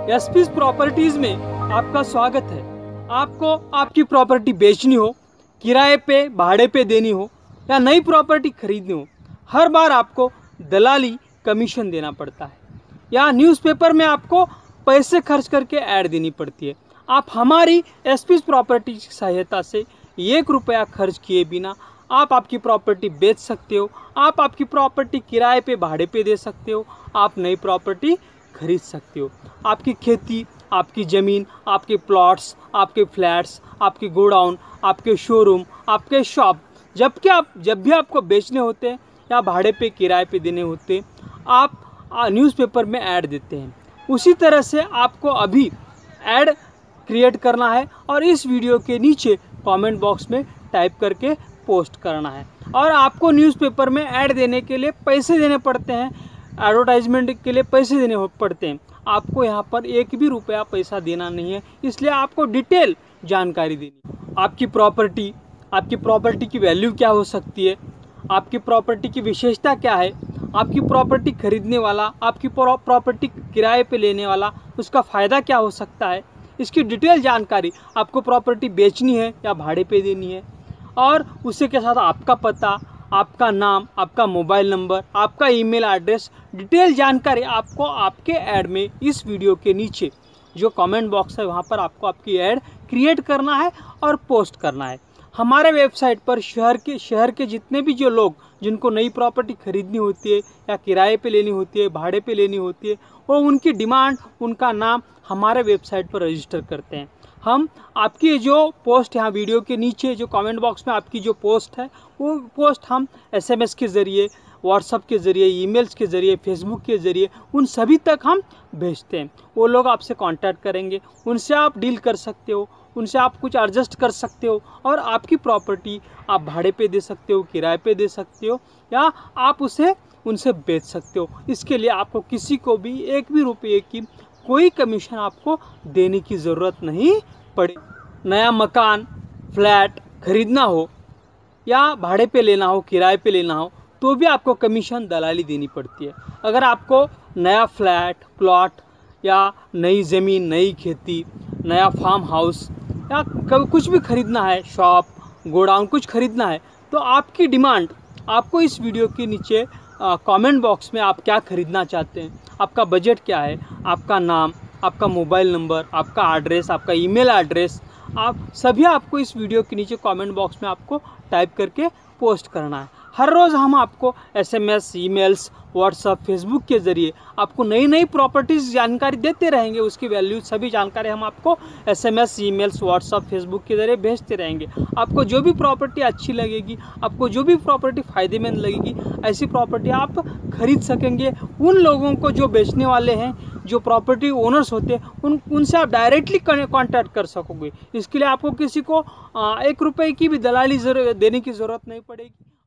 SPs properties में आपका स्वागत है। आपको आपकी प्रॉपर्टी बेचनी हो, किराए पे भाड़े पे देनी हो या नई प्रॉपर्टी खरीदनी हो, हर बार आपको दलाली कमीशन देना पड़ता है या न्यूज़पेपर में आपको पैसे खर्च करके ऐड देनी पड़ती है। आप हमारी एसपीज प्रॉपर्टी की सहायता से 1 रुपया खर्च किए बिना आप आपकी प्रॉपर्टी बेच सकते हो। आप आपकी प्रॉपर्टी किराए पे भाड़े पे दे सकते हो। आप नई प्रॉपर्टी खरीद सकते हो। आपकी खेती, आपकी ज़मीन, आपके प्लॉट्स, आपके फ्लैट्स, आपके गोडाउन, आपके शोरूम, आपके शॉप, जब भी आपको बेचने होते हैं या भाड़े पे किराए पे देने होते हैं, आप न्यूज़पेपर में ऐड देते हैं। उसी तरह से आपको अभी ऐड क्रिएट करना है और इस वीडियो के नीचे कमेंट बॉक्स में टाइप करके पोस्ट करना है। और आपको न्यूज़पेपर में ऐड देने के लिए पैसे देने पड़ते हैं, एडवर्टाइजमेंट के लिए पैसे देने पड़ते हैं। आपको यहाँ पर 1 भी रुपया पैसा देना नहीं है, इसलिए आपको डिटेल जानकारी देनी है। आपकी प्रॉपर्टी की वैल्यू क्या हो सकती है, आपकी प्रॉपर्टी की विशेषता क्या है, आपकी प्रॉपर्टी खरीदने वाला, आपकी प्रॉपर्टी किराए पे लेने वाला, उसका फ़ायदा क्या हो सकता है, इसकी डिटेल जानकारी। आपको प्रॉपर्टी बेचनी है या भाड़े पे देनी है, और उसी के साथ आपका पता, आपका नाम, आपका मोबाइल नंबर, आपका ईमेल एड्रेस, डिटेल जानकारी आपको आपके ऐड में इस वीडियो के नीचे जो कमेंट बॉक्स है वहाँ पर आपको आपकी ऐड क्रिएट करना है और पोस्ट करना है। हमारे वेबसाइट पर शहर के जितने भी जो लोग जिनको नई प्रॉपर्टी खरीदनी होती है या किराए पे लेनी होती है, भाड़े पे लेनी होती है, वो उनकी डिमांड, उनका नाम हमारे वेबसाइट पर रजिस्टर करते हैं। हम आपकी जो पोस्ट यहाँ वीडियो के नीचे जो कमेंट बॉक्स में आपकी जो पोस्ट है, वो पोस्ट हम SMS के ज़रिए, व्हाट्सएप के ज़रिए, ईमेल्स के ज़रिए, फेसबुक के ज़रिए उन सभी तक हम भेजते हैं। वो लोग आपसे कांटेक्ट करेंगे, उनसे आप डील कर सकते हो, उनसे आप कुछ एडजस्ट कर सकते हो और आपकी प्रॉपर्टी आप भाड़े पे दे सकते हो, किराए पे दे सकते हो या आप उनसे बेच सकते हो। इसके लिए आपको किसी को भी 1 भी रुपये की कोई कमीशन आपको देने की ज़रूरत नहीं पड़े। नया मकान, फ्लैट खरीदना हो या भाड़े पे लेना हो, किराए पे लेना हो, तो भी आपको कमीशन दलाली देनी पड़ती है। अगर आपको नया फ्लैट, प्लॉट या नई ज़मीन, नई खेती, नया फार्म हाउस या कुछ भी खरीदना है, शॉप, गोडाउन कुछ खरीदना है, तो आपकी डिमांड आपको इस वीडियो के नीचे कमेंट बॉक्स में आप क्या खरीदना चाहते हैं, आपका बजट क्या है, आपका नाम, आपका मोबाइल नंबर, आपका एड्रेस, आपका ईमेल एड्रेस, आप सभी आपको इस वीडियो के नीचे कमेंट बॉक्स में आपको टाइप करके पोस्ट करना है। हर रोज़ हम आपको SMS, ईमेल्स, व्हाट्सएप, फेसबुक के ज़रिए आपको नई प्रॉपर्टीज़ जानकारी देते रहेंगे। उसकी वैल्यू सभी जानकारी हम आपको SMS, ईमेल्स, व्हाट्सएप, फेसबुक के ज़रिए भेजते रहेंगे। आपको जो भी प्रॉपर्टी अच्छी लगेगी, आपको जो भी प्रॉपर्टी फ़ायदेमंद लगेगी, ऐसी प्रॉपर्टी आप खरीद सकेंगे। उन लोगों को जो बेचने वाले हैं, जो प्रॉपर्टी ओनर्स होते हैं, उनसे आप डायरेक्टली कांटेक्ट कर सकोगे। इसके लिए आपको किसी को 1 रुपये की भी दलाली देने की ज़रूरत नहीं पड़ेगी।